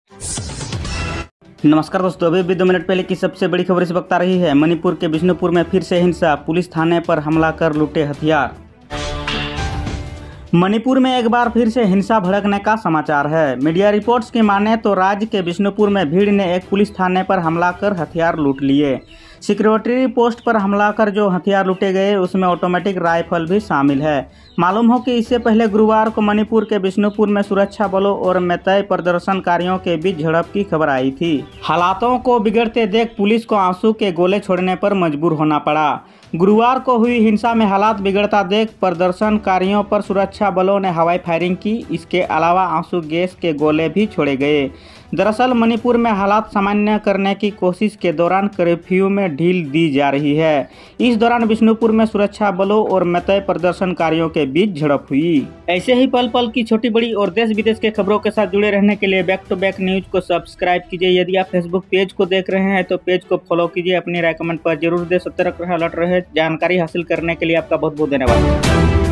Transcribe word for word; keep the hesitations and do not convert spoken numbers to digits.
नमस्कार दोस्तों, अभी भी दो मिनट पहले की सबसे बड़ी खबर इस वक्त आ रही है। मणिपुर के बिष्णुपुर में फिर से हिंसा, पुलिस थाने पर हमला कर लूटे हथियार। मणिपुर में एक बार फिर से हिंसा भड़कने का समाचार है। मीडिया रिपोर्ट्स की माने तो राज्य के बिष्णुपुर में भीड़ ने एक पुलिस थाने पर हमला कर हथियार लूट लिए। सिक्योरिटी पोस्ट पर हमला कर जो हथियार लूटे गए उसमें ऑटोमेटिक राइफल भी शामिल है। मालूम हो कि इससे पहले गुरुवार को मणिपुर के बिष्णुपुर में सुरक्षा बलों और मेतई प्रदर्शनकारियों के बीच झड़प की खबर आई थी। हालातों को बिगड़ते देख पुलिस को आंसू के गोले छोड़ने पर मजबूर होना पड़ा। गुरुवार को हुई हिंसा में हालात बिगड़ता देख प्रदर्शनकारियों पर सुरक्षा बलों ने हवाई फायरिंग की। इसके अलावा आंसू गैस के गोले भी छोड़े गए। दरअसल मणिपुर में हालात सामान्य करने की कोशिश के दौरान कर्फ्यू में ढील दी जा रही है। इस दौरान बिष्णुपुर में सुरक्षा बलों और मेतई प्रदर्शनकारियों के बीच झड़प हुई। ऐसे ही पल पल की छोटी बड़ी और देश विदेश के खबरों के साथ जुड़े रहने के लिए बैक टू बैक न्यूज को सब्सक्राइब कीजिए। यदि आप फेसबुक पेज को देख रहे हैं तो पेज को फॉलो कीजिए। अपनी राय कमेंट पर जरूर दे। सतर्क रहे, अलर्ट रहे। जानकारी हासिल करने के लिए आपका बहुत बहुत धन्यवाद।